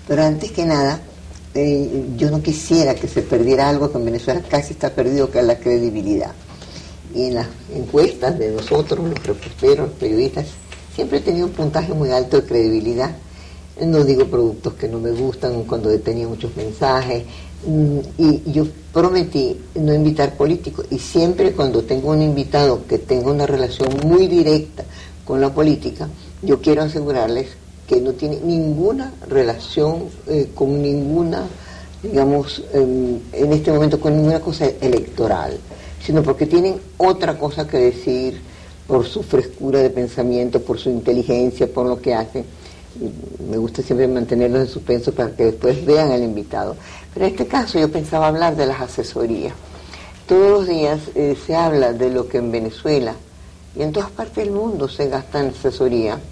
Pero antes que nada, yo no quisiera que se perdiera algo que en Venezuela casi está perdido, que es la credibilidad. Y en las encuestas de nosotros, los reporteros, los periodistas, siempre he tenido un puntaje muy alto de credibilidad. No digo productos que no me gustan cuando tenía muchos mensajes. Y yo prometí no invitar políticos. Y siempre cuando tengo un invitado que tenga una relación muy directa con la política, yo quiero asegurarles que no tiene ninguna relación con ninguna, digamos, en este momento con ninguna cosa electoral, sino porque tienen otra cosa que decir por su frescura de pensamiento, por su inteligencia, por lo que hacen. Me gusta siempre mantenerlos en suspenso para que después vean al invitado. Pero en este caso yo pensaba hablar de las asesorías. Todos los días se habla de lo que en Venezuela y en todas partes del mundo se gasta en asesoría.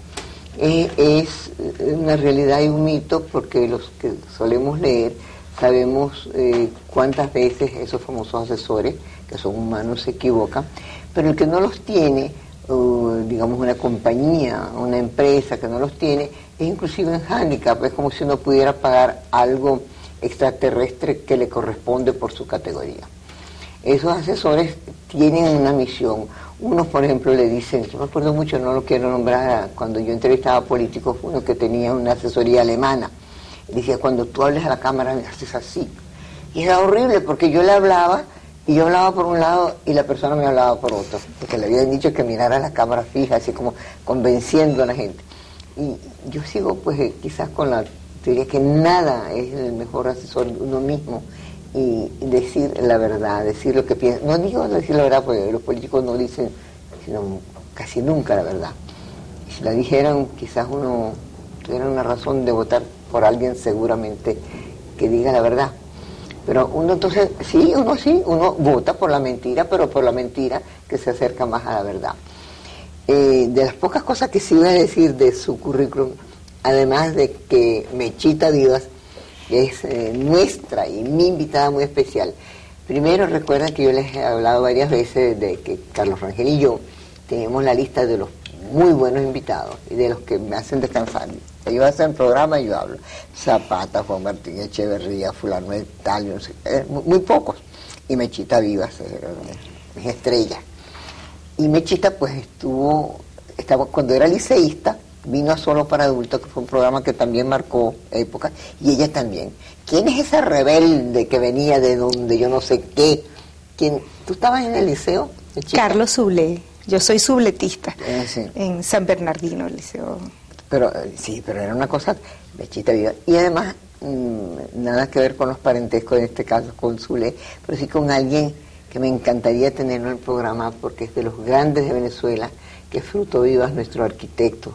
Es una realidad y un mito, porque los que solemos leer sabemos cuántas veces esos famosos asesores, que son humanos, se equivocan, pero el que no los tiene, digamos una compañía, una empresa que no los tiene, es inclusive un hándicap. Es como si uno pudiera pagar algo extraterrestre que le corresponde por su categoría. Esos asesores tienen una misión. Unos, por ejemplo, le dicen, yo me acuerdo mucho, no lo quiero nombrar, cuando yo entrevistaba a políticos, uno que tenía una asesoría alemana, decía, cuando tú hables a la cámara me haces así. Y era horrible, porque yo le hablaba, y yo hablaba por un lado y la persona me hablaba por otro, porque le habían dicho que mirara la cámara fija, así como convenciendo a la gente. Y yo sigo pues quizás con la teoría que nada es el mejor asesor de uno mismo, y decir la verdad, decir lo que piensa. No digo decir la verdad, porque los políticos no dicen sino casi nunca la verdad. Y si la dijeran, quizás uno tuviera una razón de votar por alguien seguramente que diga la verdad. Pero uno entonces, uno vota por la mentira, pero por la mentira que se acerca más a la verdad. De las pocas cosas que sí voy a decir de su currículum, además de que Mechita Vivas es nuestra y mi invitada muy especial. Primero, recuerden que yo les he hablado varias veces de que Carlos Rangel y yo tenemos la lista de los muy buenos invitados y de los que me hacen descansar. Ellos hacen programa y yo hablo. Zapata, Juan Martín Echeverría, fulano de tal, no sé, muy pocos. Y Mechita Vivas, es estrella. Y Mechita pues estaba cuando era liceísta, vino a Solo para Adultos, que fue un programa que también marcó época, y ella también. ¿Quién es ese rebelde que venía de donde yo no sé qué? ¿Quién? ¿Tú estabas en el liceo, Mechita? Carlos Sublé. Yo soy subletista Sí. en San Bernardino, el liceo. Pero sí, pero era una cosa Mechita Viva. Y además, nada que ver con los parentescos, en este caso con Zulé, pero sí con alguien que me encantaría tenerlo en el programa, porque es de los grandes de Venezuela, que es Fruto Vivas, nuestro arquitecto.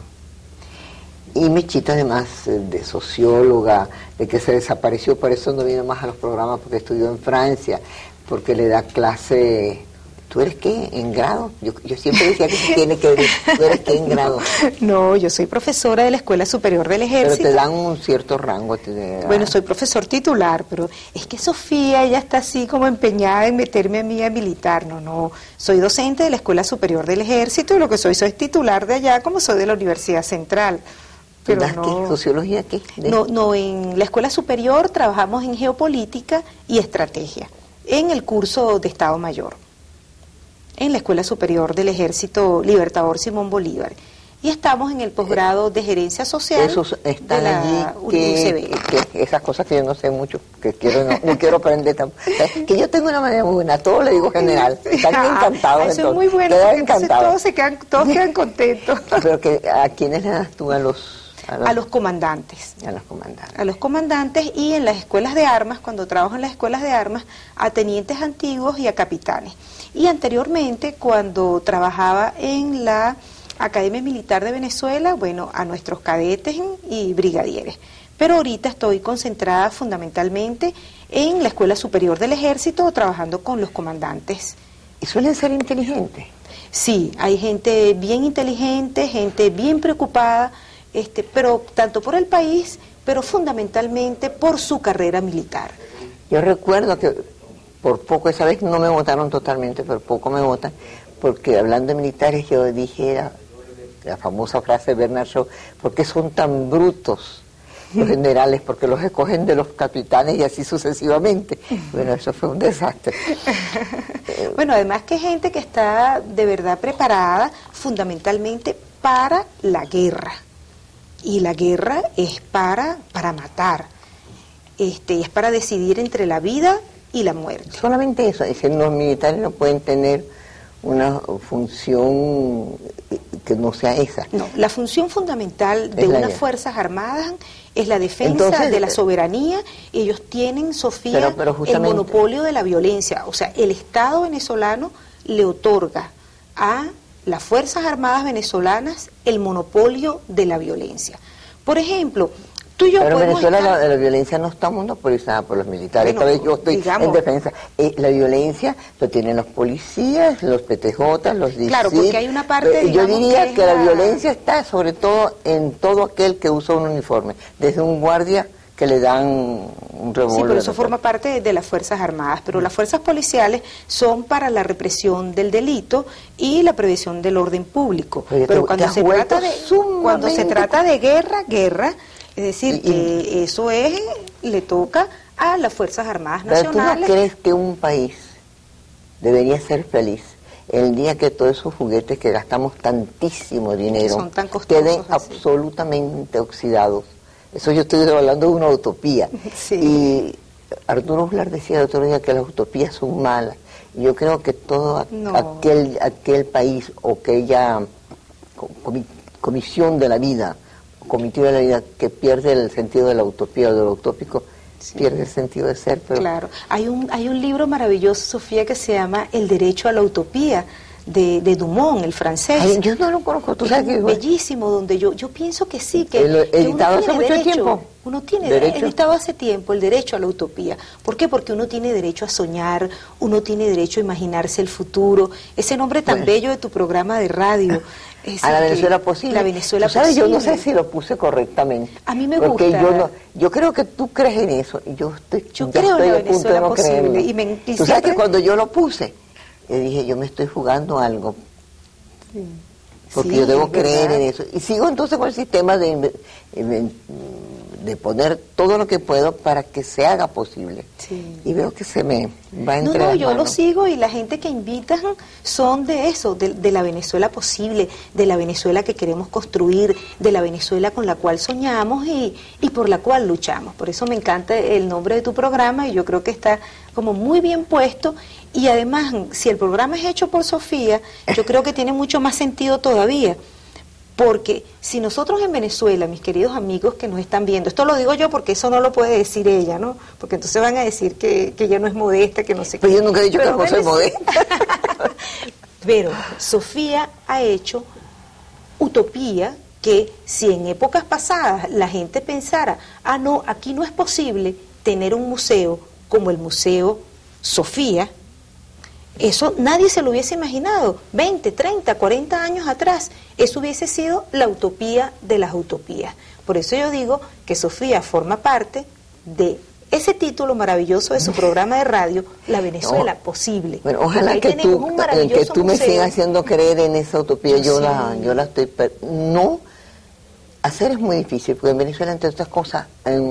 Y Mechita, además de socióloga, de que se desapareció, por eso no vino más a los programas, porque estudió en Francia, porque le da clase. ¿Tú eres qué? ¿En grado? Yo siempre decía que tiene que ver. ¿Tú eres qué en grado? No, yo soy profesora de la Escuela Superior del Ejército. Pero te dan un cierto rango. Bueno, soy profesor titular, pero es que Sofía, ella está así como empeñada en meterme a mí a militar. No, soy docente de la Escuela Superior del Ejército y lo que soy titular de allá, como soy de la Universidad Central. Pero ¿Das qué? ¿Sociología qué? No, en la Escuela Superior trabajamos en geopolítica y estrategia, en el curso de Estado Mayor, en la Escuela Superior del Ejército Libertador Simón Bolívar. Y estamos en el posgrado de Gerencia Social. Esos están de la allí, UCB. Esas cosas que yo no sé mucho, que no quiero aprender tampoco. Que yo tengo una manera muy buena, todo le digo general. Están encantados. Eso es muy bueno, quedan entonces todos quedan contentos. Pero ¿a quiénes le das tú? A los comandantes. A los comandantes. A los comandantes, y en las escuelas de armas, cuando trabajo en las escuelas de armas, a tenientes antiguos y a capitanes. Y anteriormente, cuando trabajaba en la Academia Militar de Venezuela, bueno, a nuestros cadetes y brigadieres. Pero ahorita estoy concentrada fundamentalmente en la Escuela Superior del Ejército, trabajando con los comandantes. ¿Y suelen ser inteligentes? Sí, hay gente bien inteligente, gente bien preocupada, pero tanto por el país, pero fundamentalmente por su carrera militar. Yo recuerdo que por poco, esa vez no me votaron totalmente, pero poco me votan, porque hablando de militares yo dije la famosa frase de Bernard Shaw, ¿por qué son tan brutos? los generales, porque los escogen de los capitanes y así sucesivamente. Bueno, eso fue un desastre. Bueno, además que gente que está de verdad preparada fundamentalmente para la guerra. Y la guerra es para matar. Es para decidir entre la vida y la muerte. Solamente eso, es decir, los militares no pueden tener una función que no sea esa. No, la función fundamental de unas Fuerzas Armadas es la defensa Entonces, de la soberanía. Ellos tienen, Sofía, pero el monopolio de la violencia. O sea, el Estado venezolano le otorga a las Fuerzas Armadas venezolanas el monopolio de la violencia. Por ejemplo, tú y yo pero podemos Venezuela la violencia no está monopolizada por los militares. Bueno, yo estoy en defensa. La violencia lo tienen los policías, los PTJ, los DICIT. Claro, porque hay una parte, yo diría que la violencia está sobre todo en todo aquel que usa un uniforme, desde un guardia que le dan un revólver. Sí, pero eso forma parte de las Fuerzas Armadas, pero las fuerzas policiales son para la represión del delito y la prevención del orden público. Pero cuando se trata de guerra, es decir, que eso le toca a las Fuerzas Armadas nacionales. ¿Pero tú no crees que un país debería ser feliz el día que todos esos juguetes que gastamos tantísimo dinero son tan costosos, queden absolutamente oxidados? Eso yo estoy hablando de una utopía. Sí. Y Arturo Uslar decía el otro día que las utopías son malas. Yo creo que todo aquel país o aquella comisión de la vida, comitiva de la vida que pierde el sentido de la utopía o de lo utópico, pierde el sentido de ser. Pero... Claro, hay un libro maravilloso, Sofía, que se llama El derecho a la utopía, de Dumont, el francés. Ay, yo no lo conozco, tú sabes que... Bellísimo, donde yo pienso que sí, que editado hace mucho tiempo. Uno tiene editado hace tiempo el derecho a la utopía. ¿Por qué? Porque uno tiene derecho a soñar, uno tiene derecho a imaginarse el futuro. Ese nombre tan bello de tu programa de radio. A la Venezuela posible. La Venezuela posible. Yo no sé si lo puse correctamente. A mí me porque gusta. Yo creo que tú crees en eso. Y yo creo en la Venezuela posible. Y tú sabes que cuando yo lo puse, yo dije, yo me estoy jugando algo. Sí. Porque yo debo creer en eso. Y sigo entonces con el sistema de poner todo lo que puedo para que se haga posible. Sí. Y veo que se me va entre las yo manos. lo sigo, y la gente que invitan son de eso, de la Venezuela posible, de la Venezuela que queremos construir, de la Venezuela con la cual soñamos y por la cual luchamos. Por eso me encanta el nombre de tu programa, y yo creo que está como muy bien puesto. Y además, si el programa es hecho por Sofía, yo creo que tiene mucho más sentido todavía. Porque si nosotros en Venezuela, mis queridos amigos que nos están viendo, esto lo digo yo porque eso no lo puede decir ella, ¿no? Porque entonces van a decir que ella no es modesta, que no sé qué. Pero yo nunca he dicho que no soy modesta. Pero Sofía ha hecho utopía, que si en épocas pasadas la gente pensara, no, aquí no es posible tener un museo como el Museo Sofía, eso nadie se lo hubiese imaginado. 20, 30, 40 años atrás, eso hubiese sido la utopía de las utopías. Por eso yo digo que Sofía forma parte de ese título maravilloso de su programa de radio, La Venezuela Posible. Bueno, ojalá que tú me sigas haciendo creer en esa utopía. Yo la estoy... No, hacer es muy difícil, porque en Venezuela, entre otras cosas,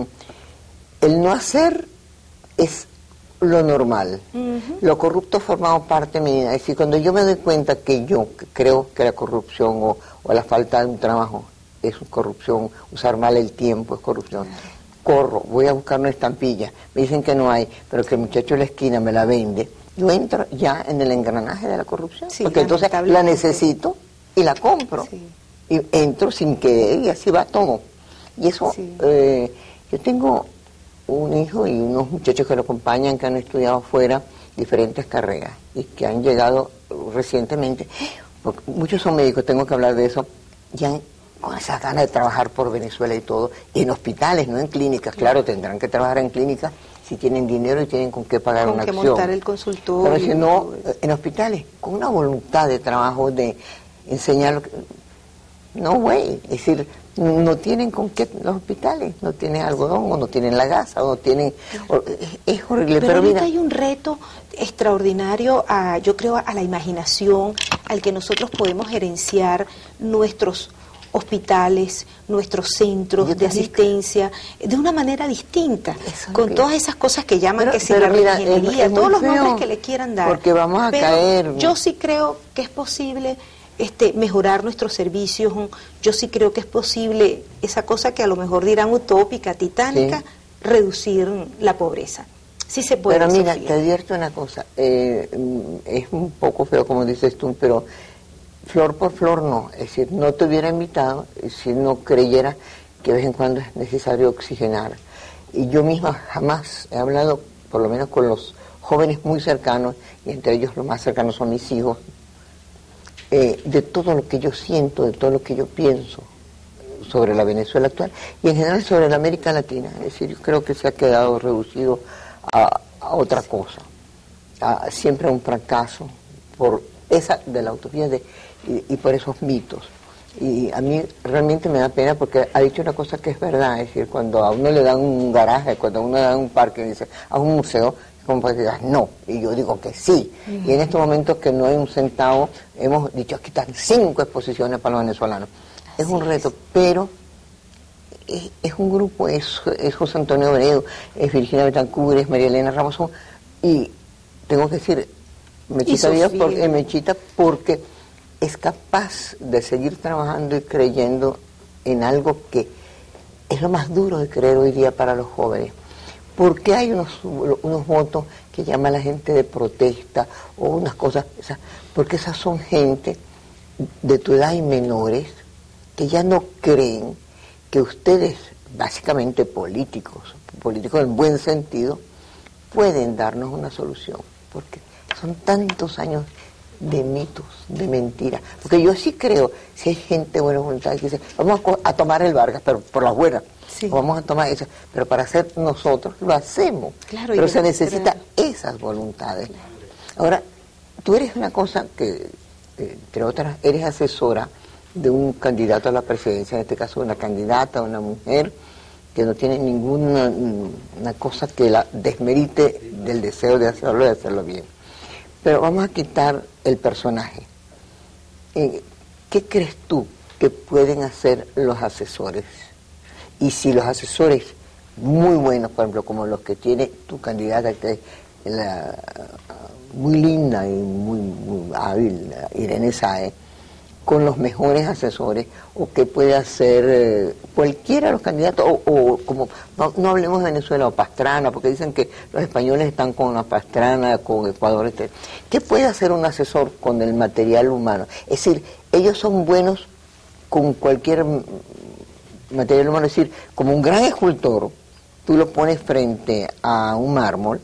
el no hacer es lo normal. Lo corrupto ha formado parte de mi vida. Es decir, cuando yo me doy cuenta que yo creo que la corrupción o la falta de un trabajo es corrupción, usar mal el tiempo es corrupción, corro, voy a buscar una estampilla, me dicen que no hay, pero que el muchacho de la esquina me la vende, yo entro ya en el engranaje de la corrupción, porque entonces la necesito y la compro, y entro sin querer, y así va todo. Y eso, yo tengo un hijo y unos muchachos que lo acompañan, que han estudiado fuera diferentes carreras y que han llegado recientemente, porque muchos son médicos, tengo que hablar de eso, ya con esas ganas de trabajar por Venezuela y todo, en hospitales, no en clínicas. Claro, tendrán que trabajar en clínicas si tienen dinero y tienen con qué pagar una acción. Con qué montar el consultorio. Pero si no, en hospitales, con una voluntad de trabajo, de enseñar, no güey, es decir, no tienen con qué los hospitales, no tienen algodón, o no tienen la gasa, o no tienen... es horrible, pero ahorita mira, hay un reto extraordinario, yo creo, a la imaginación, al que nosotros podemos gerenciar nuestros hospitales, nuestros centros de asistencia, de una manera distinta, con todas esas cosas que llaman que si la reingeniería, todos los nombres que le quieran dar. Porque vamos a caer. Yo sí creo que es posible mejorar nuestros servicios, yo sí creo que es posible esa cosa que a lo mejor dirán utópica, titánica, reducir la pobreza. Sí se puede. Pero mira, te advierto una cosa, es un poco feo como dices tú, pero flor por flor no, es decir, no te hubiera invitado si no creyera que de vez en cuando es necesario oxigenar. Y yo misma jamás he hablado, por lo menos con los jóvenes muy cercanos, y entre ellos los más cercanos son mis hijos, de todo lo que yo siento, de todo lo que yo pienso sobre la Venezuela actual y en general sobre la América Latina. Es decir, yo creo que se ha quedado reducido a otra cosa, siempre a un fracaso por esa de la utopía y por esos mitos. Y a mí realmente me da pena porque ha dicho una cosa que es verdad, es decir, cuando a uno le dan un garaje, cuando a uno le dan un parque, dice, a un museo, como para que digas no, y yo digo que sí. Y en estos momentos que no hay un centavo, hemos dicho aquí están 5 exposiciones para los venezolanos. Es un reto, pero es un grupo, es José Antonio Abreu, es Virginia Betancourt, es María Elena Ramos, y tengo que decir, Mechita Díaz, Mechita, porque es capaz de seguir trabajando y creyendo en algo que es lo más duro de creer hoy día para los jóvenes. Porque hay unos votos que llama la gente de protesta o unas cosas, porque esas son gente de tu edad y menores que ya no creen que ustedes, básicamente políticos en buen sentido, pueden darnos una solución, porque son tantos años de mitos, de mentiras. Porque yo sí creo, si hay gente de buena voluntad que dice, vamos a tomar el Vargas, pero por las buenas, vamos a tomar eso, pero para hacer nosotros lo hacemos, claro, pero se necesitan esas voluntades. Claro. Ahora, tú eres una cosa que, entre otras, eres asesora de un candidato a la presidencia, en este caso una candidata, una mujer, que no tiene ninguna una cosa que la desmerite del deseo de hacerlo bien. Pero vamos a quitar el personaje. ¿Qué crees tú que pueden hacer los asesores? Y si los asesores muy buenos, por ejemplo, como los que tiene tu candidata, que es muy linda y muy hábil, Irene Sáez, con los mejores asesores, o qué puede hacer cualquiera de los candidatos, o como, no hablemos de Venezuela o Pastrana, porque dicen que los españoles están con la Pastrana, con Ecuador, etc. ¿Qué puede hacer un asesor con el material humano? Es decir, ellos son buenos con cualquier material humano, es decir, como un gran escultor, tú lo pones frente a un mármol,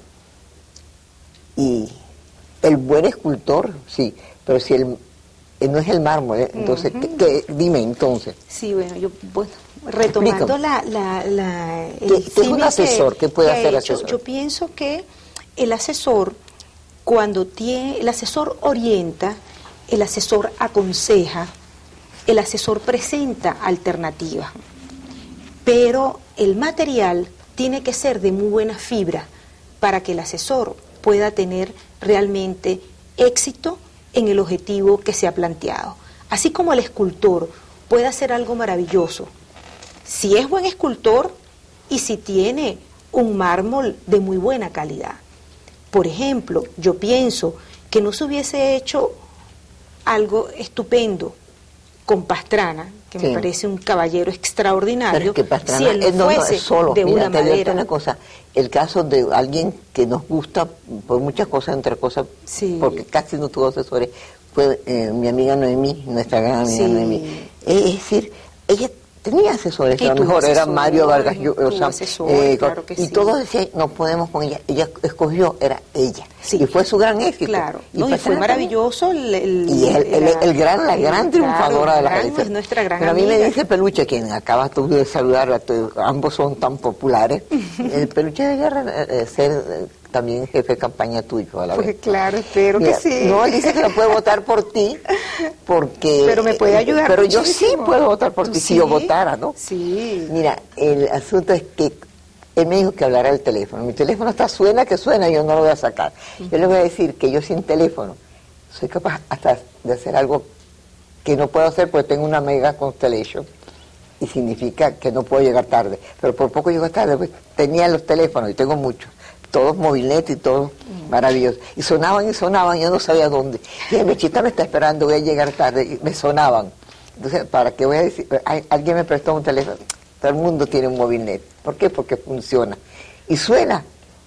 y el buen escultor, sí, pero si no es el mármol, entonces, dime entonces. Sí, bueno, retomando ¿Qué es un asesor? ¿Qué puede hacer el asesor? Yo pienso que el asesor, el asesor orienta, el asesor aconseja, el asesor presenta alternativas, pero el material tiene que ser de muy buena fibra para que el asesor pueda tener realmente éxito en el objetivo que se ha planteado. Así como el escultor puede hacer algo maravilloso, si es buen escultor y si tiene un mármol de muy buena calidad. Por ejemplo, yo pienso que no se hubiese hecho algo estupendo con Pastrana, que me parece un caballero extraordinario, pero es que Pastrana, si él no fuese solo, de una manera. Una cosa, el caso de alguien que nos gusta por muchas cosas, entre cosas, porque casi no tuvo asesores, fue mi amiga Noemí, nuestra gran amiga Noemí. Es decir, ella tenía asesores, a lo mejor era Mario Vargas Llosa, claro que y todos decían, no podemos con ella escogió, era ella, y fue su gran éxito. Claro, y fue maravilloso. La gran triunfadora de las elecciones. Nuestra gran Pero a mí me dice Peluche, quien acabas tú de saludar, ambos son tan populares, el Peluche de Guerra ser también jefe de campaña tuyo a la vez. Claro, espero que sí. No, él dice que no puede votar por ti, porque... Pero me puede ayudar Pero muchísimo. yo sí puedo votar por ti, si yo votara, ¿no? Sí. Mira, el asunto es que él me dijo que hablara el teléfono. Mi teléfono suena, yo no lo voy a sacar. Yo le voy a decir que yo sin teléfono soy capaz hasta de hacer algo que no puedo hacer porque tengo una mega constellation y significa que no puedo llegar tarde, pero por poco llego tarde, pues tenía los teléfonos y tengo muchos, todos mobiletes y todos maravillosos, y sonaban, yo no sabía dónde, y Mechita me está esperando, voy a llegar tarde, y me sonaban. Entonces, ¿para qué voy a decir? Alguien me prestó un teléfono, todo el mundo tiene un movilnet. ¿Por qué? Porque funciona. Y suena.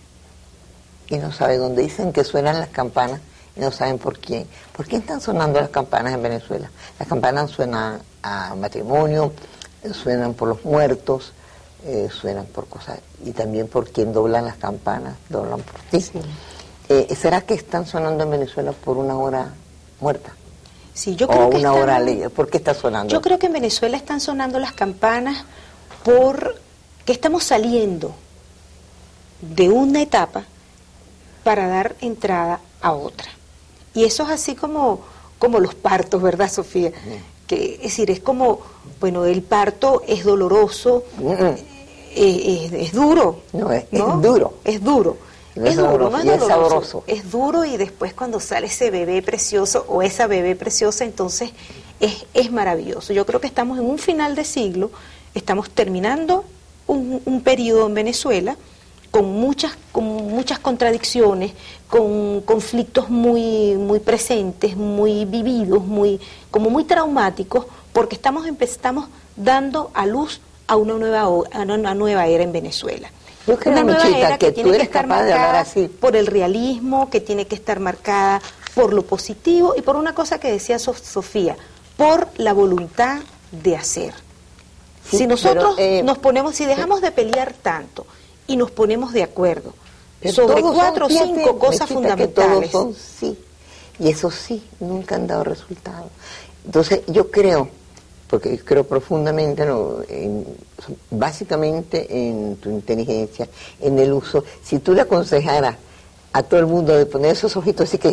Y no sabe dónde. Dicen que suenan las campanas y no saben por quién. ¿Por qué están sonando las campanas en Venezuela? Las campanas suenan a matrimonio, suenan por los muertos, suenan por cosas. Y también por quien doblan las campanas, doblan por ti. Sí. ¿Será que están sonando en Venezuela por una hora muerta? Sí, yo creo o que una hora alegre. ¿Por qué está sonando? Yo creo que en Venezuela están sonando las campanas porque estamos saliendo de una etapa para dar entrada a otra. Y eso es así como los partos, ¿verdad, Sofía? Que, es decir, es como, bueno, el parto es doloroso, es duro. No, es duro. Es duro. No es duro, no es doloroso, es sabroso. Es duro, y después cuando sale ese bebé precioso o esa bebé preciosa, entonces es maravilloso. Yo creo que estamos en un final de siglo, estamos terminando un periodo en Venezuela con muchas contradicciones, con conflictos muy presentes, muy vividos, muy traumáticos, porque estamos dando a luz a una nueva era en Venezuela. Yo creo, una nueva Michita, era que tiene tú que eres estar capaz de hablar marcada así. Por el realismo, que tiene que estar marcada por lo positivo y por una cosa que decía Sofía, por la voluntad de hacer. Sí, si nosotros pero, nos ponemos, si dejamos de pelear tanto y nos ponemos de acuerdo sobre 4 o 5 cosas fundamentales. Que todos son sí, y esos sí nunca han dado resultado. Entonces yo creo, porque creo profundamente, básicamente en tu inteligencia, en el uso, si tú le aconsejaras a todo el mundo de poner esos ojitos así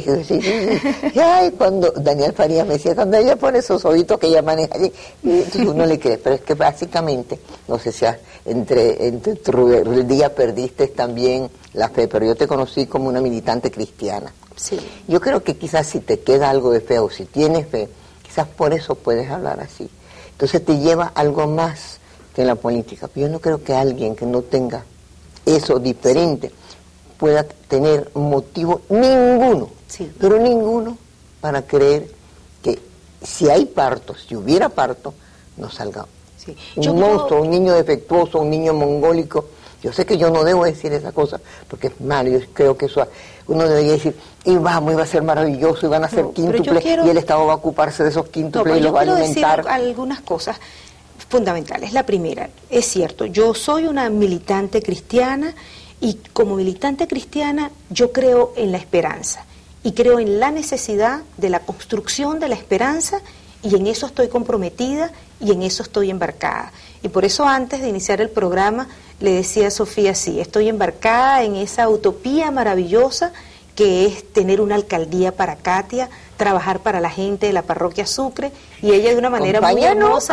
ay, cuando Daniel Farías me decía, cuando ella pone esos ojitos que ella maneja allí, tú no le crees, pero es que básicamente, no sé si entre tu día perdiste también la fe, pero yo te conocí como una militante cristiana. Sí. Yo creo que quizás si te queda algo de fe o si tienes fe, quizás por eso puedes hablar así. Entonces te lleva algo más que en la política. Pero yo no creo que alguien que no tenga eso diferente pueda tener motivo ninguno, pero ninguno, para creer que si hay parto, si hubiera parto, no salga un monstruo, un niño defectuoso, un niño mongólico. Yo sé que yo no debo decir esa cosa, porque es malo. Yo creo que eso uno debería decir, y va a ser maravilloso, y van a ser quíntuples, y el Estado va a ocuparse de esos quíntuples y los va a alimentar. Yo quiero decir algunas cosas fundamentales. La primera, es cierto, yo soy una militante cristiana, y como militante cristiana yo creo en la esperanza, y creo en la necesidad de la construcción de la esperanza, y en eso estoy comprometida, y en eso estoy embarcada. Y por eso antes de iniciar el programa le decía a Sofía, sí, estoy embarcada en esa utopía maravillosa que es tener una alcaldía para Catia, trabajar para la gente de la parroquia Sucre, y ella de una manera muy hermosa,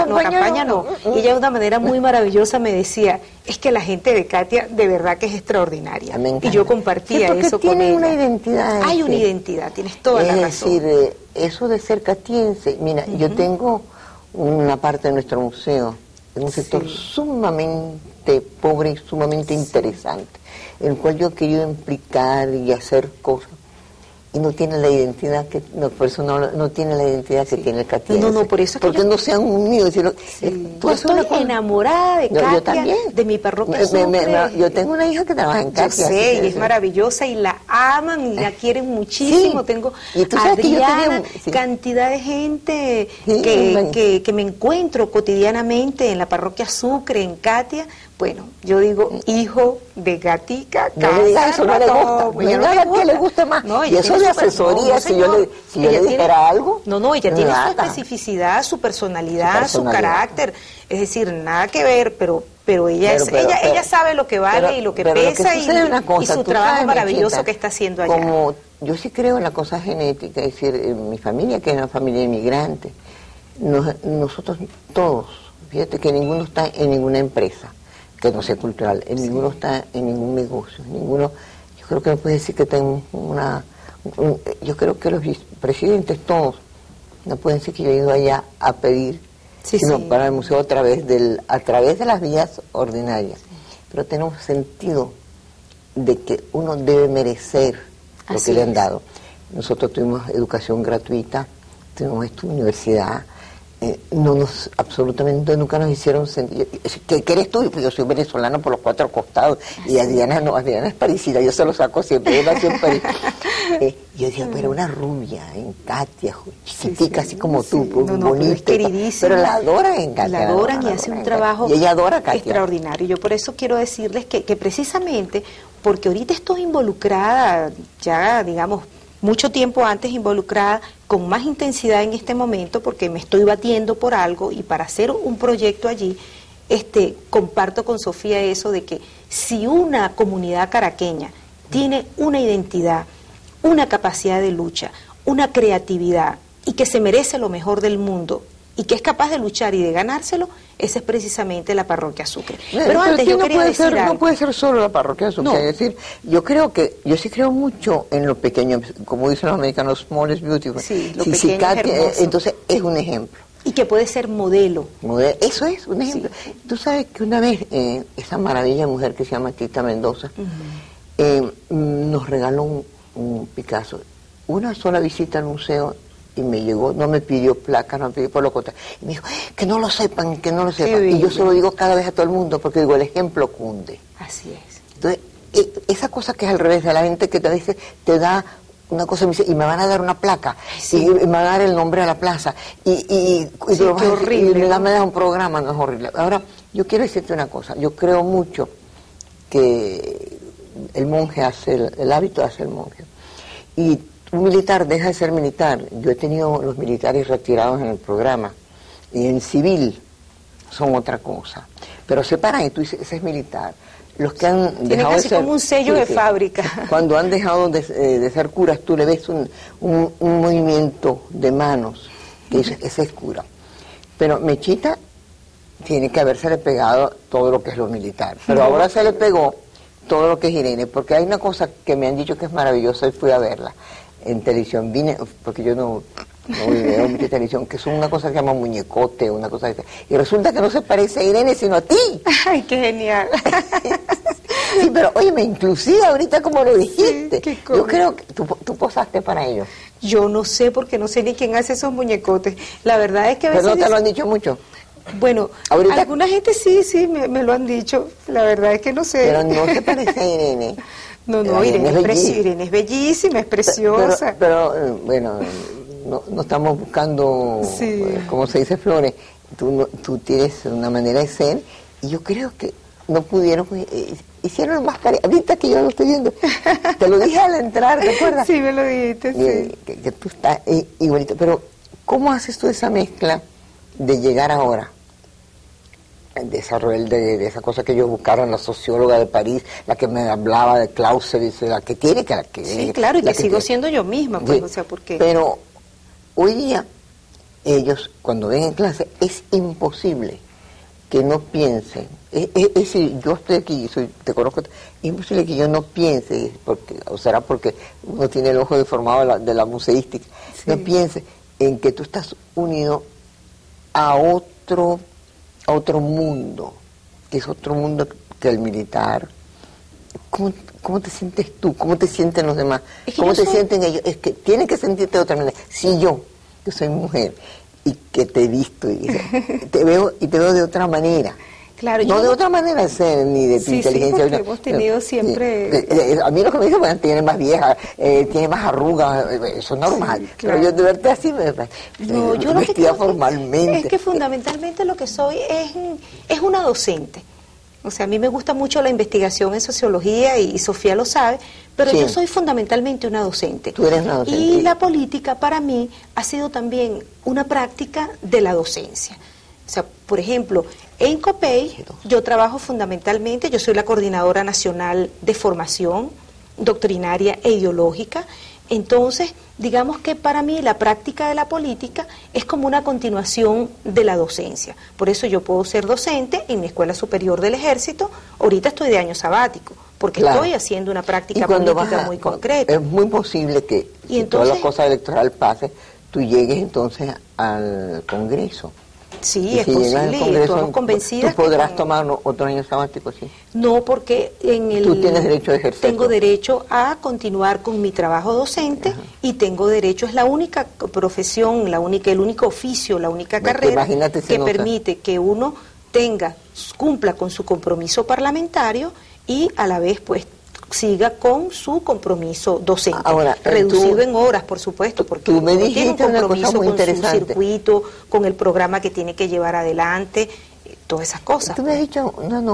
y ella de una manera muy maravillosa me decía, es que la gente de Catia de verdad que es extraordinaria, y yo compartía eso con ella. Tiene una identidad. Hay una identidad, tienes toda la razón. Es decir, eso de ser catiense, mira, yo tengo una parte de nuestro museo, en un sector sumamente pobre y sumamente interesante, en el cual yo he querido implicar y hacer cosas, y no tiene la identidad que por eso no tiene la identidad que tiene el catiense. No, por eso es que porque no se han unido. Yo estoy enamorada de Catia, yo también, de mi parroquia Sucre. Yo tengo una hija que trabaja en Catia. Yo sé, y es maravillosa, y la aman y la quieren muchísimo. Tengo Adriana, cantidad de gente que me encuentro cotidianamente en la parroquia Sucre, en Catia. Bueno, yo digo, hijo de Gatica, no le digas eso, no le gusta. No nada que le guste más. No, y eso de asesoría, si yo le dijera algo. Ella tiene su especificidad, su personalidad, su carácter. Es decir, nada que ver, pero ella sabe lo que vale y lo que pesa, y su trabajo maravilloso que está haciendo allá. Como yo sí creo en la cosa genética, es decir, en mi familia, que es una familia inmigrante, nosotros todos, fíjate que ninguno está en ninguna empresa que no sea cultural, ninguno está en ningún negocio, yo creo que me puede decir que tengo yo creo que los presidentes todos No pueden decir que yo he ido allá a pedir, sino para el museo a través de las vías ordinarias. Pero tenemos sentido de que uno debe merecer lo que le han dado. Nosotros tuvimos educación gratuita, tuvimos esta universidad, absolutamente nunca nos hicieron sentir. ¿Qué eres tú? Pues yo soy venezolano por los cuatro costados. Y Adriana no, Adriana es parisina, yo se lo saco siempre, yo nací en París. Yo decía, pero una rubia en Katia, chiquitica, así como tú, bonita. Es queridísima. Pero la adoran en Katia. La adoran y hace un trabajo y ella adora a Katia. Extraordinario. Yo por eso quiero decirles que precisamente, porque ahorita estoy involucrada, ya digamos, mucho tiempo antes involucrada, con más intensidad en este momento, porque me estoy batiendo por algo y para hacer un proyecto allí, comparto con Sofía eso de que si una comunidad caraqueña tiene una identidad, una capacidad de lucha, una creatividad y que se merece lo mejor del mundo y que es capaz de luchar y de ganárselo, esa es precisamente la parroquia Sucre. Pero antes yo quería decir algo. No puede ser solo la parroquia Sucre, no. Es decir, yo sí creo mucho en lo pequeño, como dicen los americanos, small is beautiful. Sí, lo pequeño es hermoso. Entonces es un ejemplo. Y que puede ser modelo. Eso es un ejemplo. Sí. Tú sabes que una vez esa maravilla mujer que se llama Tita Mendoza nos regaló un Picasso. Una sola visita al museo y me llegó, no me pidió placa, no me pidió por lo contrario. Y me dijo, que no lo sepan, que no lo sepan. Y yo se lo digo cada vez a todo el mundo, porque digo, el ejemplo cunde. Así es. Entonces, esa cosa que es al revés de la gente que te dice, te da una cosa y me van a dar una placa, y me van a dar el nombre a la plaza, y qué horrible, y me da un programa, no es horrible. Ahora, yo quiero decirte una cosa, yo creo mucho que el monje hace, el hábito hace el monje. Y un militar deja de ser militar. Yo he tenido los militares retirados en el programa y en civil son otra cosa. Pero se paran y tú dices, ese es militar. Los que han dejado de ser... como un sello de fábrica. Cuando han dejado de ser curas, tú le ves un movimiento de manos que dice, ese es cura. Pero Mechita tiene que habérsele pegado todo lo que es lo militar. Pero ahora se le pegó todo lo que es Irene, porque hay una cosa que me han dicho que es maravillosa y fui a verla en televisión. Vine, porque yo no veo mucha televisión, que es una cosa que se llama muñecote, una cosa de... Y resulta que no se parece a Irene, sino a ti. ¡Ay, qué genial! Sí, pero óyeme, inclusive ahorita como lo dijiste, sí, yo creo que tú posaste para ellos. Yo no sé, porque no sé ni quién hace esos muñecotes. La verdad es que a veces... ¿Pero no te lo han dicho mucho? Bueno, ¿ahorita? Alguna gente sí, me lo han dicho. La verdad es que no sé. Pero no se parece a Irene. No, Irene es bellísima, es preciosa. Pero bueno, no estamos buscando, como se dice, flores. Tú tienes una manera de ser y yo creo que no pudieron, hicieron más tarea. Ahorita que yo lo estoy viendo, te lo dije al entrar, ¿te acuerdas? Sí, me lo dijiste, sí. Que tú estás igualito. Pero, ¿cómo haces tú esa mezcla de llegar ahora? Desarrollo de esa cosa que ellos buscaron, la socióloga de París, la que me hablaba de Clausewitz, la que tiene que... Sí, claro, y que sigo siendo yo misma, pues, o sea, ¿por qué? Pero hoy día, ellos, cuando ven en clase, es imposible que no piensen. Es decir, yo estoy aquí, te conozco, es imposible que yo no piense, o será porque uno tiene el ojo deformado de la museística, no piense en que tú estás unido a otro mundo, que es otro mundo que el militar. ¿Cómo te sientes tú? ¿Cómo te sienten los demás? ¿Cómo te sienten ellos? Es que tienen que sentirte de otra manera. Si yo, que soy mujer, y que te he visto, y te veo de otra manera. Claro, no de otra manera de ser, ni de tu inteligencia. Sí, porque hemos tenido siempre... A mí lo que me dicen, bueno, tiene más vieja, tiene más arrugas, eso es normal. Sí, claro. Pero yo de verte así me yo lo vestida formalmente. Es que fundamentalmente lo que soy es una docente. O sea, a mí me gusta mucho la investigación en sociología y Sofía lo sabe, pero yo soy fundamentalmente una docente. Tú eres una docente. Y la política para mí ha sido también una práctica de la docencia. O sea, por ejemplo, en COPEI yo trabajo fundamentalmente, yo soy la coordinadora nacional de formación doctrinaria e ideológica. Entonces, digamos que para mí la práctica de la política es como una continuación de la docencia. Por eso yo puedo ser docente en mi Escuela Superior del Ejército. Ahorita estoy de año sabático, porque estoy haciendo una práctica política muy concreta. Es muy posible que, si toda la cosa electoral pase, tú llegues entonces al Congreso. Sí, Y es si llegas al posible y Congreso, estamos convencidas. ¿tú podrás tomar otro año sabático, sí? No, porque Tú tienes derecho a ejercer. Tengo derecho a continuar con mi trabajo docente. Ajá. Y tengo derecho, es la única profesión, el único oficio, la única carrera que permite que uno cumpla con su compromiso parlamentario y a la vez pues siga con su compromiso docente. Ahora, reducido en horas, por supuesto, porque tú me dijiste tiene un compromiso muy con su circuito, con el programa que tiene que llevar adelante, todas esas cosas. Tú me has dicho,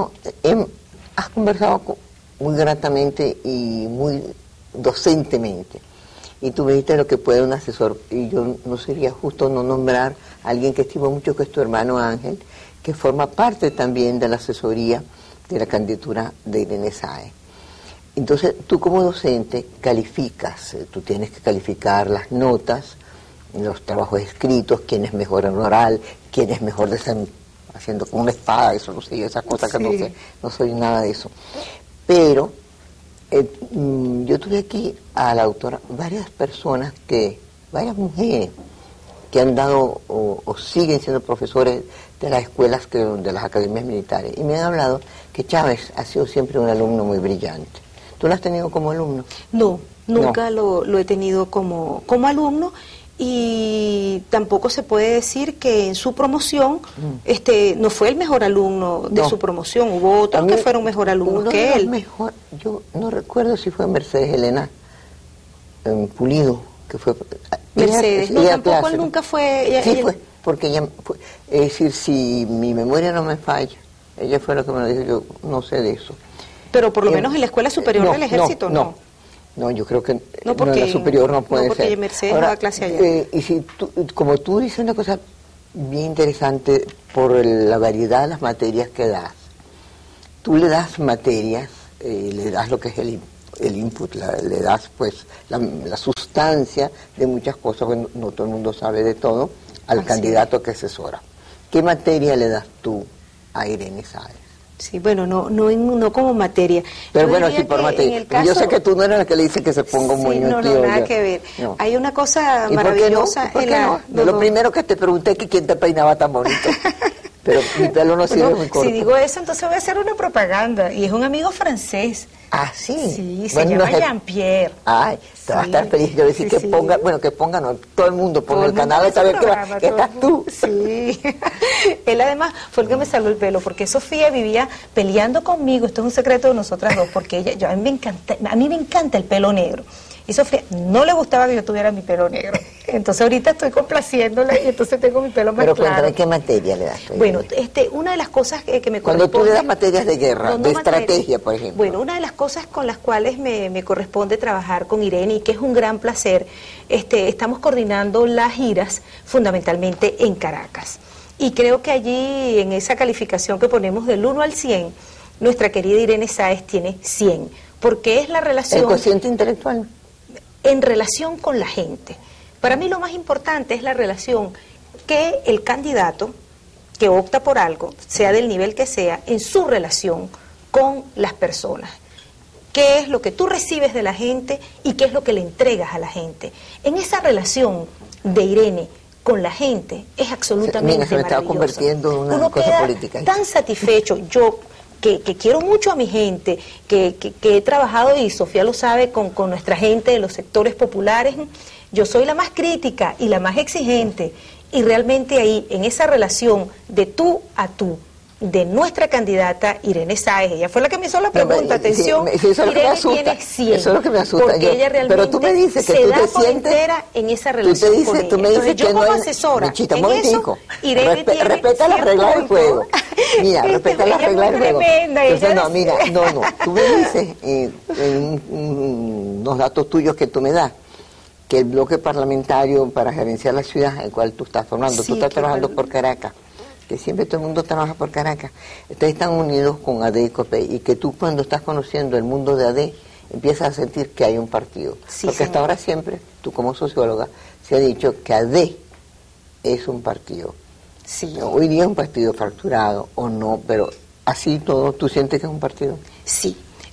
has conversado muy gratamente y muy docentemente. Y tú me dijiste lo que puede un asesor, y yo no sería justo no nombrar a alguien que estimo mucho, que es tu hermano Ángel, que forma parte también de la asesoría de la candidatura de Irene Sáez. Entonces, tú como docente calificas, tú tienes que calificar las notas, los trabajos escritos, quién es mejor en oral, quién es mejor haciendo con una espada, eso no sé, esas cosas que no sé, no soy nada de eso. Pero yo tuve aquí a la autora varias mujeres que han dado o siguen siendo profesores de las escuelas, de las academias militares, y me han hablado que Chávez ha sido siempre un alumno muy brillante. ¿Tú lo has tenido como alumno? No, nunca lo he tenido como alumno, y tampoco se puede decir que en su promoción no fue el mejor alumno de su promoción. Hubo otros que fueron mejor alumnos que él. Yo no recuerdo si fue Mercedes Elena Pulido, que fue... Mercedes, tampoco él nunca fue... Fue, porque ella fue, es decir, si mi memoria no me falla, ella fue la que me lo dijo, yo no sé de eso. Pero por lo menos en la Escuela Superior del Ejército, ¿no? No, yo creo que porque, en la superior no puede ser. No, porque Mercedes no da clase allá. Y si como tú dices una cosa bien interesante por la variedad de las materias que das, tú le das materias, le das lo que es el input, le das pues la sustancia de muchas cosas, bueno, no todo el mundo sabe de todo, al candidato que asesora. ¿Qué materia le das tú a Irene Sáez? Sí, bueno, no como materia. Pero bueno, sí por materia. Yo sé que tú no eres la que le dice que se ponga un moño. No, nada que ver. No. Hay una cosa maravillosa. ¿Por qué no? Lo primero que te pregunté que quién te peinaba tan bonito. Pero mi pelo no sirve muy corto. Si digo eso, entonces voy a hacer una propaganda. Y es un amigo francés. Ah, sí. Sí, se llama Jean-Pierre. Ay, te va a estar feliz. Yo voy a decir que ponga, no, todo el mundo ponga el canal a saber que estás tú. Sí. Él además fue el que me salvó el pelo, porque Sofía vivía peleando conmigo. Esto es un secreto de nosotras dos, porque a mí me encanta el pelo negro. Y Sofía no le gustaba que yo tuviera mi pelo negro. Entonces ahorita estoy complaciéndola y entonces tengo mi pelo más claro. Pero cuéntame, ¿qué materia le das? Bueno, una de las cosas que me corresponde... Cuando tú le das materias de guerra, de estrategia, por ejemplo. Bueno, una de las cosas con las cuales me corresponde trabajar con Irene, y que es un gran placer, estamos coordinando las giras fundamentalmente en Caracas. Y creo que allí, en esa calificación que ponemos del 1 al 100, nuestra querida Irene Sáez tiene 100, porque es la relación... ¿El cociente intelectual? En relación con la gente. Para mí lo más importante es la relación que el candidato que opta por algo, sea del nivel que sea, en su relación con las personas. ¿Qué es lo que tú recibes de la gente y qué es lo que le entregas a la gente? En esa relación de Irene con la gente es absolutamente maravillosa. Se me estaba convirtiendo en una cosa política. Tan satisfecho, yo... Que quiero mucho a mi gente, que he trabajado, y Sofía lo sabe, con nuestra gente de los sectores populares. Yo soy la más crítica y la más exigente, y realmente ahí, en esa relación de tú a tú, de nuestra candidata Irene Sáez, ella fue la que me hizo la pregunta, atención, Irene tiene 100, eso es lo que me asusta, porque ella realmente pero tú me dices que se tú da te por sientes, entera en esa relación con ella. Tú me dices yo que como no asesora, Michita, en eso, Irene tiene respeta las reglas del juego. Mira, respeta las reglas del juego. Entonces, no, mira, tú me dices unos datos tuyos que tú me das, que el bloque parlamentario para gerenciar la ciudad, el cual tú estás formando, tú estás trabajando por Caracas, que siempre todo el mundo trabaja por Caracas, ustedes están unidos con AD y COPEI, y que tú cuando estás conociendo el mundo de AD, empiezas a sentir que hay un partido. Porque hasta ahora siempre, tú como socióloga, se ha dicho que AD es un partido. Sí. Hoy día es un partido fracturado o no, pero así todo, ¿tú sientes que es un partido? Sí.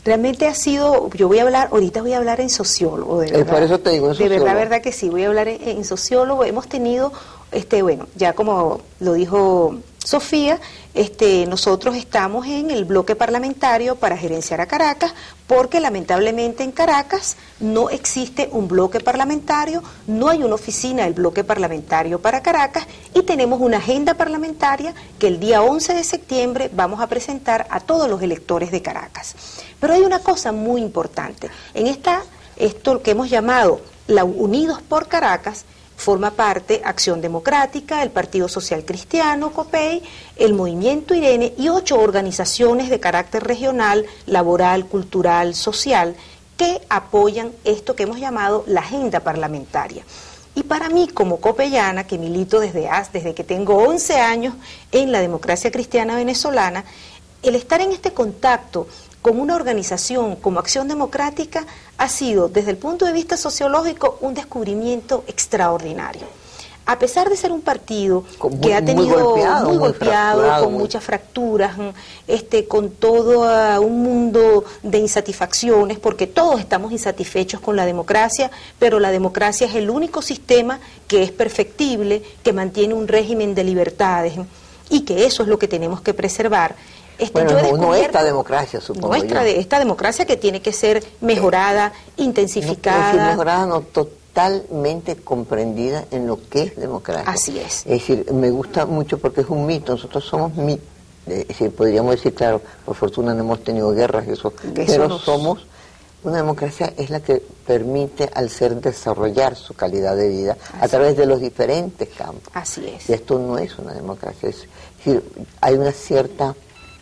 Realmente ha sido, ahorita voy a hablar en sociólogo, de verdad. Por eso te digo, en sociólogo. De verdad que sí, voy a hablar en sociólogo. Hemos tenido, bueno, ya como lo dijo Sofía, nosotros estamos en el bloque parlamentario para gerenciar a Caracas, porque lamentablemente en Caracas no existe un bloque parlamentario, no hay una oficina del bloque parlamentario para Caracas, y tenemos una agenda parlamentaria que el día 11 de septiembre vamos a presentar a todos los electores de Caracas. Pero hay una cosa muy importante. En esto que hemos llamado la Unidos por Caracas, forma parte Acción Democrática, el Partido Social Cristiano, COPEI, el Movimiento Irene y 8 organizaciones de carácter regional, laboral, cultural, social, que apoyan esto que hemos llamado la agenda parlamentaria. Y para mí, como copeyana, que milito desde que tengo 11 años en la democracia cristiana venezolana, el estar en este contacto con una organización como Acción Democrática ha sido, desde el punto de vista sociológico, un descubrimiento extraordinario. A pesar de ser un partido que ha tenido muy golpeado, con muchas fracturas, con todo un mundo de insatisfacciones, porque todos estamos insatisfechos con la democracia, pero la democracia es el único sistema que es perfectible, que mantiene un régimen de libertades, y que eso es lo que tenemos que preservar. Bueno, no esta democracia, supongo esta democracia que tiene que ser mejorada, intensificada. No, mejorada, no, totalmente comprendida en lo que es democracia. Así es. Es decir, me gusta mucho porque es un mito, nosotros somos mitos. Es decir, podríamos decir, claro, por fortuna no hemos tenido guerras, pero somos una democracia, es la que permite al ser desarrollar su calidad de vida a través de los diferentes campos. Así es. Y esto no es una democracia, es decir, hay una cierta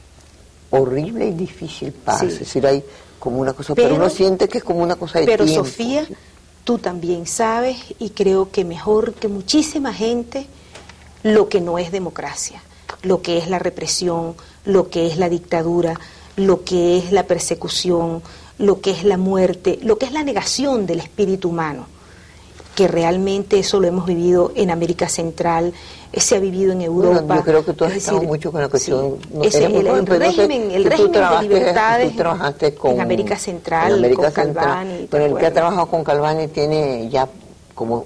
horrible y difícil paz, es decir, hay como una cosa, pero uno siente que es como una cosa de tiempo. Pero Sofía, tú también sabes, y creo que mejor que muchísima gente, lo que no es democracia, lo que es la represión, lo que es la dictadura, lo que es la persecución, lo que es la muerte, lo que es la negación del espíritu humano, que realmente eso lo hemos vivido en América Central, se ha vivido en Europa. Bueno, yo creo que tú has estado mucho con la cuestión. Sí, el régimen de libertades en América Central, con Calvani. Pero el que ha trabajado con Calvani tiene ya como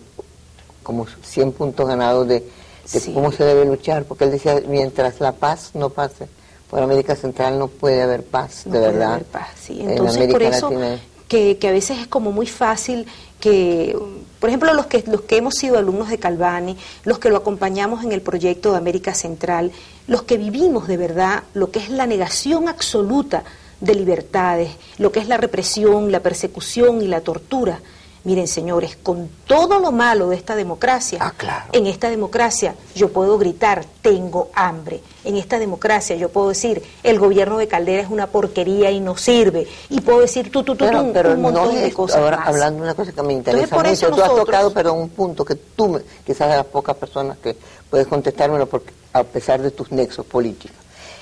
100 puntos ganados de cómo se debe luchar, porque él decía, mientras la paz no pase, por América Central no puede haber paz, de verdad. Haber paz, sí. Entonces, por eso que a veces es como muy fácil que, por ejemplo, los que hemos sido alumnos de Calvani, los que lo acompañamos en el proyecto de América Central, los que vivimos de verdad lo que es la negación absoluta de libertades, lo que es la represión, la persecución y la tortura. Miren, señores, con todo lo malo de esta democracia, en esta democracia yo puedo gritar, tengo hambre. En esta democracia yo puedo decir, el gobierno de Caldera es una porquería y no sirve. Y puedo decir un montón de cosas ahora, más. Hablando de una cosa que me interesa mucho, tú has tocado, pero un punto que tú, quizás de las pocas personas que puedes contestármelo, porque a pesar de tus nexos políticos.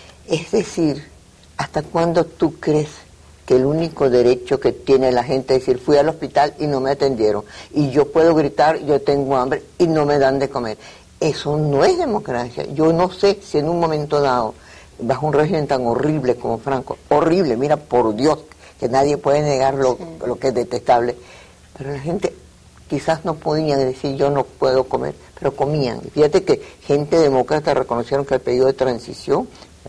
Es decir, ¿hasta cuándo tú crees que el único derecho que tiene la gente es decir, fui al hospital y no me atendieron, y yo puedo gritar, yo tengo hambre y no me dan de comer? Eso no es democracia. Yo no sé si en un momento dado, bajo un régimen tan horrible como Franco, horrible, mira, por Dios, que nadie puede negar lo que es detestable, pero la gente quizás no podía decir yo no puedo comer, pero comían. Fíjate que gente demócrata reconocieron que el periodo de transición,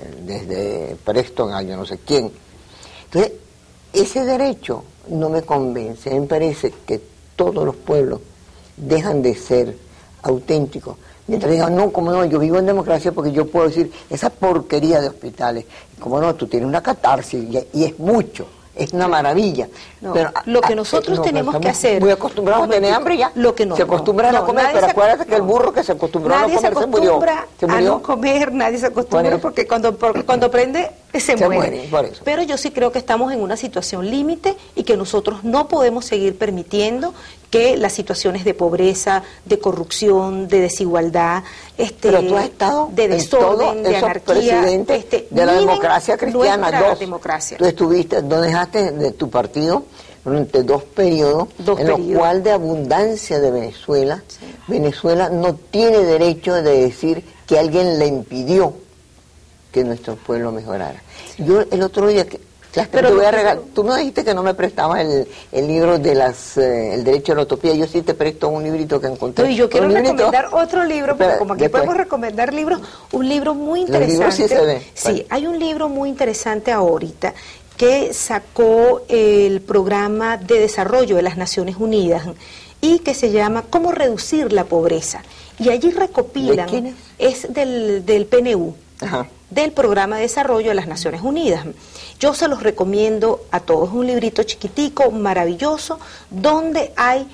desde Preston a yo no sé quién, entonces ese derecho no me convence. A mí me parece que todos los pueblos dejan de ser auténticos mientras digan, no, como no, yo vivo en democracia porque yo puedo decir esa porquería de hospitales. Como no, tú tienes una catarsis y es mucho, es una maravilla. No, pero lo que nosotros tenemos que hacer, muy acostumbrados a tener hambre ya, se acostumbran a comer, pero acuérdate que el burro que se acostumbró a no comer se murió. A no comer, nadie se acostumbra porque cuando prende se muere. Por eso. Pero yo sí creo que estamos en una situación límite y que nosotros no podemos seguir permitiendo que las situaciones de pobreza, de corrupción, de desigualdad, pero tú has estado de desorden, de anarquía, de la democracia cristiana, democracia. Tú estuviste, no dejaste de tu partido durante dos periodos, lo cual de abundancia de Venezuela, Venezuela no tiene derecho de decir que alguien le impidió que nuestro pueblo mejorara. Yo el otro día, Claro, Pero te voy a regalar. Tú me dijiste que no me prestabas el libro de el derecho a la utopía. Yo sí te presto un librito que encontré. No, y yo quiero recomendar otro libro, porque Espera, como aquí después. podemos recomendar libros, un libro muy interesante. Los libros sí se ven. Sí, Vale. hay un libro muy interesante ahorita que sacó el Programa de Desarrollo de las Naciones Unidas y que se llama ¿Cómo reducir la pobreza? Y allí recopilan, ¿De quién es del PNU, Ajá. del Programa de Desarrollo de las Naciones Unidas. Yo se los recomiendo a todos, un librito chiquitico, maravilloso, donde hay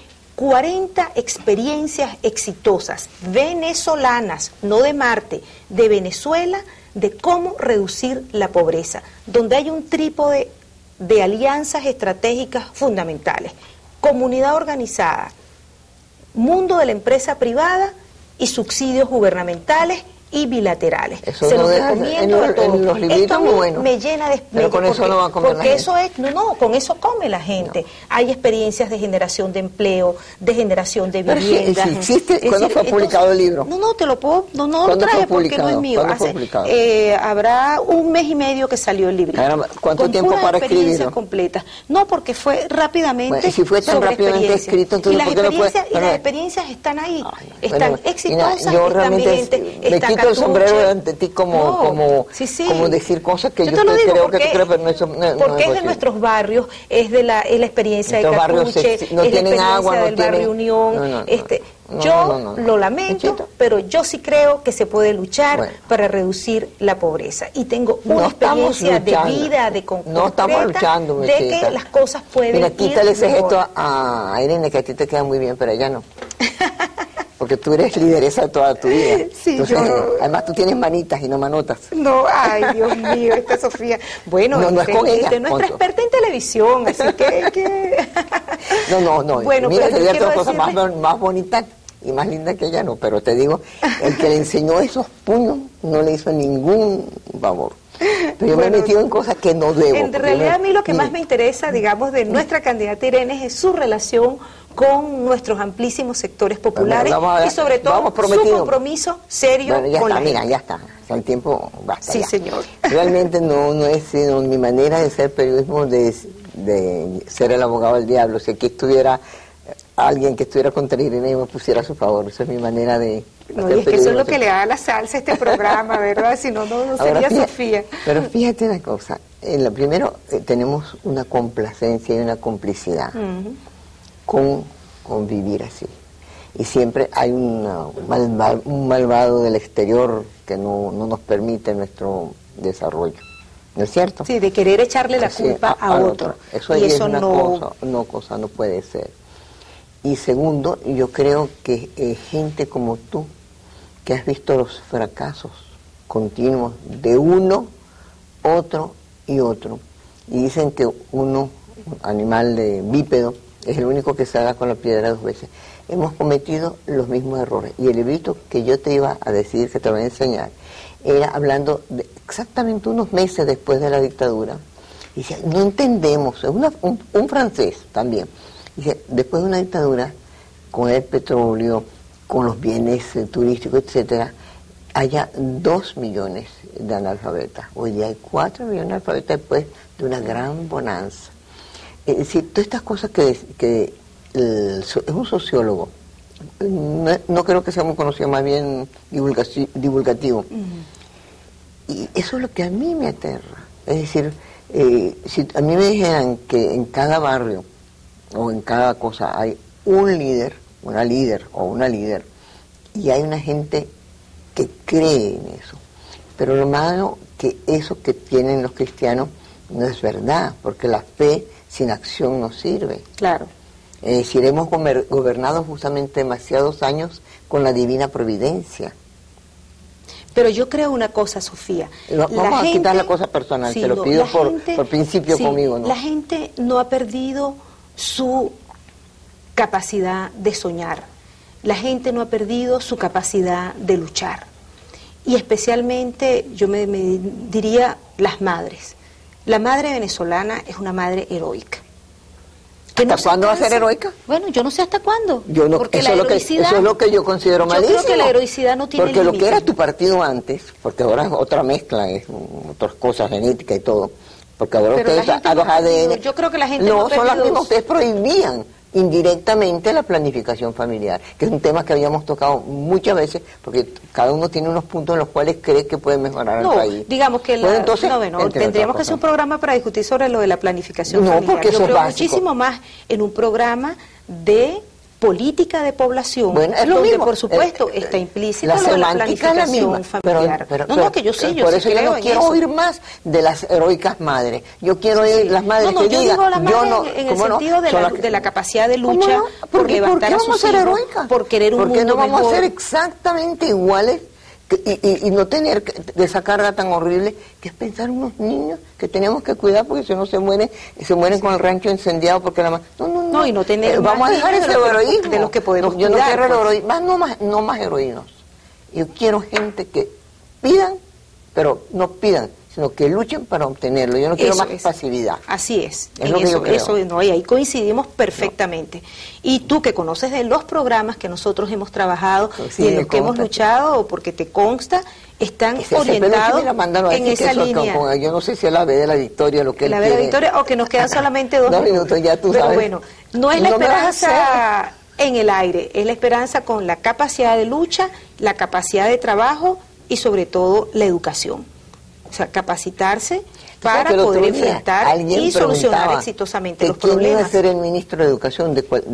40 experiencias exitosas, venezolanas, no de Marte, de Venezuela, de cómo reducir la pobreza, donde hay un trípode de alianzas estratégicas fundamentales, comunidad organizada, mundo de la empresa privada y subsidios gubernamentales y bilaterales. Eso Se no los deja- recomiendo en a todos. los libritos Esto a mí muy bueno. me llena de... Pero con eso no va a comer la porque gente. eso es, no, con eso come la gente. No. Hay experiencias de generación de empleo, de generación de Pero viviendas. si existe, Es ¿cuándo decir, fue publicado el libro? No, te lo puedo, no lo ¿Cuándo traje fue porque no es publicado? mío. ¿Cuándo fue publicado? Habrá un mes y medio que salió el libro. Caramba, ¿cuánto con tiempo puras para experiencias escribirlo? completas. No, porque fue rápidamente. Bueno, y si fue tan sobre rápidamente experiencias. escrito, entonces, y las ¿por qué no puede- experiencias, y bueno, las experiencias están ahí. Ay, están bueno, exitosas, mira, yo están realmente vigentes, me está quito el sombrero Catuche. ante ti como Sí. como decir cosas que yo te lo digo creo porque, que tú crees, pero no, eso no, no porque es de posible. nuestros barrios, es de la experiencia Nuestros de barrios Catuche, no es la tienen experiencia agua, no del barrio tienen- Unión. no. Yo lo lamento, Chiquito. pero yo sí creo que se puede luchar Bueno. para reducir la pobreza. Y tengo una No estamos experiencia de luchando. vida, de No estamos concreta, luchando, de Mechita. que las cosas pueden Mira, ir quítale ese mejor. gesto a Irene, que a ti te queda muy bien, pero a ella no. Porque tú eres lideresa de toda tu vida. Sí, Entonces, yo- además tú tienes manitas y no manotas. No, ay, Dios mío, esta Sofía. Bueno, No, no es con ella, usted es nuestra punto. experta en televisión, así que... No. Bueno, Mira, pero te yo digo quiero otra cosa decirle- más bonita y más linda que ella no, pero te digo, el que le enseñó esos puños no le hizo ningún favor. Pero yo me he Bueno, metido en cosas que no debo. En porque realidad a mí lo que mire, más me interesa, digamos, de nuestra candidata Irene es su relación con nuestros amplísimos sectores populares Bueno, vamos a ver, y sobre todo vamos su prometido. compromiso serio Bueno, ya con está, la mira, gente. ya está. O sea, el tiempo basta. Sí, ya. señor. Realmente no es sino mi manera de hacer periodismo, de ser el abogado del diablo. Si aquí estuviera alguien que estuviera contra Irene y me pusiera a su favor, esa es mi manera de No, hacer y es que eso es periodismo. lo que le da la salsa a este programa, ¿verdad? Si no, no Ahora, sería fíjate- Sofía. Pero fíjate una cosa, primero tenemos una complacencia y una complicidad con vivir así. Y siempre hay un malvado del exterior que no nos permite nuestro desarrollo. ¿No es cierto? Sí, de querer echarle la Sí, culpa a al otro. Eso y ahí es eso una no... cosa, no puede ser. Y segundo, yo creo que gente como tú, que has visto los fracasos continuos de uno, otro y otro, y dicen que uno, animal de bípedo, es el único que se haga con la piedra dos veces. Hemos cometido los mismos errores. Y el librito que yo te iba a decir, que te voy a enseñar, era hablando de exactamente unos meses después de la dictadura. Y dice, no entendemos, es un francés también. Dice, después de una dictadura, con el petróleo, con los bienes turísticos, etcétera, haya 2 millones de analfabetas. Hoy día hay 4 millones de analfabetas después de una gran bonanza. Es decir, todas estas cosas que es un sociólogo, no creo que sea muy conocido, más bien divulgativo. Y eso es lo que a mí me aterra. Es decir, si a mí me dijeran que en cada barrio o en cada cosa hay un líder, una líder o una líder, y hay una gente que cree en eso. Pero lo malo que eso que tienen los cristianos no es verdad, porque la fe sin acción no sirve. Claro. Es decir, hemos gobernado justamente demasiados años con la divina providencia. Pero yo creo una cosa, Sofía. Vamos a quitar la cosa personal, te lo pido por principio conmigo, ¿no? La gente no ha perdido su capacidad de soñar. La gente no ha perdido su capacidad de luchar. Y especialmente, yo me diría, las madres. La madre venezolana es una madre heroica. ¿Hasta cuándo va a ser heroica? Bueno, yo no sé hasta cuándo. Yo no, porque eso, la es heroicidad, eso es lo que yo considero malísimo. Yo creo que la heroicidad no tiene Porque lo que límite. era tu partido antes, porque ahora es otra mezcla, es otras cosas, genética y todo, porque ahora Pero la ustedes gente a los no ha perdido, ADN... yo creo que la gente no no ha son las perdido- mismas, ustedes prohibían indirectamente la planificación familiar, que es un tema que habíamos tocado muchas veces, porque cada uno tiene unos puntos en los cuales cree que puede mejorar No, el país. digamos que Bueno, entonces, bueno, entre tendríamos que otras hacer un cosas. programa para discutir sobre lo de la planificación No, familiar. porque Yo eso es creo básico. muchísimo más en un programa de política de población, Bueno, es lo donde mismo. por supuesto está implícito La lo de la semántica es la planificación misma, familiar. No, que yo sí, yo por sí eso yo creo no en quiero eso. oír más de las heroicas madres. Yo quiero Sí, oír sí. las madres No, que yo digan, digo las yo madres no, en el ¿cómo no? sentido de Son la, las que- de la capacidad de ¿Cómo lucha no? por qué levantar a vamos sus a ser hijos, heroicas? por querer un ¿Por qué mundo no vamos mejor? a ser exactamente iguales y no tener de esa carga tan horrible que es pensar en unos niños que tenemos que cuidar porque si no se mueren con el rancho incendiado porque la No, y no tener vamos más a dejar niños ese de los que- heroísmo. de los que podemos yo no cuidar, quiero el pues. heroísmo, no más heroínos. Yo quiero gente que pidan, pero no pidan, sino que luchen para obtenerlo. Yo no quiero Eso más es. pasividad. Así es. Es lo que yo creo. Eso, no, y ahí coincidimos perfectamente. Y tú que conoces de los programas que nosotros hemos trabajado Sí, y en me los que hemos consta. luchado, o porque te consta, están Ese peluche orientados me la mandaron a en decir que esa eso línea. yo no sé si es la B de la Victoria lo que él La Vera quiere. Victoria, o que nos quedan solamente 2 2 minutos, ya tú Pero sabes. bueno, no es la No me vas a esperanza en el aire, es la esperanza con la capacidad de lucha, la capacidad de trabajo y sobre todo la educación. O sea, capacitarse para Que el otro poder día enfrentar alguien y solucionar preguntaba exitosamente que los quién iba a problemas. ser el ministro de Educación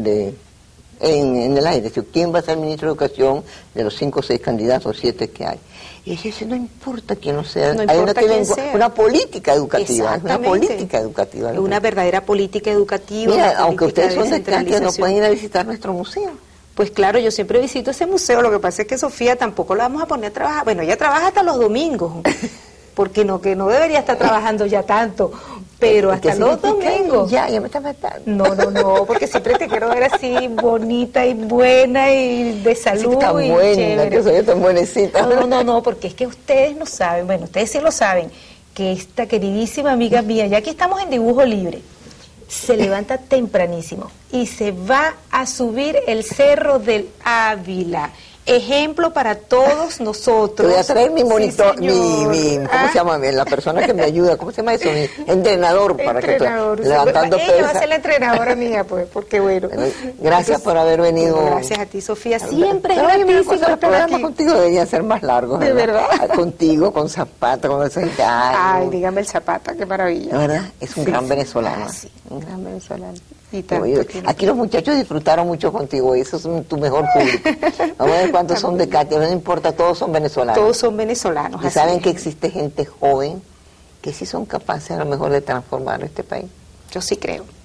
en el aire. ¿Quién va a ser el ministro de Educación de los 5 o 6 candidatos, 7 que hay? Y dice, no importa quién no sea, No hay importa quién sea. una política educativa, una Exactamente. política educativa. Es una verdadera política educativa. Mira, una aunque política ustedes son de Cáceres, no descentralización. pueden ir a visitar nuestro museo. Pues claro, yo siempre visito ese museo, lo que pasa es que Sofía tampoco la vamos a poner a trabajar, bueno, ella trabaja hasta los domingos, porque no, que no debería estar trabajando ya tanto, pero ¿Qué hasta los significa? domingos. Ya me está matando. No, porque siempre te quiero ver así bonita y buena y de salud tan y buena, chévere. que soy tan buenecita. No, porque es que ustedes no saben, bueno, ustedes sí lo saben, que esta queridísima amiga mía, ya que estamos en dibujo libre, se levanta tempranísimo y se va a subir el Cerro del Ávila. Ejemplo para todos nosotros. Te voy a traer mi Sí, monitor, señor. ¿cómo se llama? La persona que me ayuda, ¿cómo se llama eso? Mi entrenador para Entrenador, que sí. levantando Ella va a pesas. ser la entrenadora mía, pues, porque bueno. Bueno, gracias por haber venido. Gracias a ti, Sofía. Siempre es Pero, oye, mira, gratísimo los estar programas aquí. contigo deberían ser más largos. ¿De verdad? Contigo, con Zapata, con ese Ay, dígame el Zapata, qué maravilla. La verdad, es un Sí, gran sí. venezolano. Ah, sí. Un gran venezolano. Y tanto Oye, que- aquí los muchachos disfrutaron mucho contigo, eso es tu mejor público. Vamos a ver cuántos son de Katia, no importa, todos son venezolanos. Todos son venezolanos. Y así saben es. que existe gente joven que sí son capaces a lo mejor de transformar este país. Yo sí creo.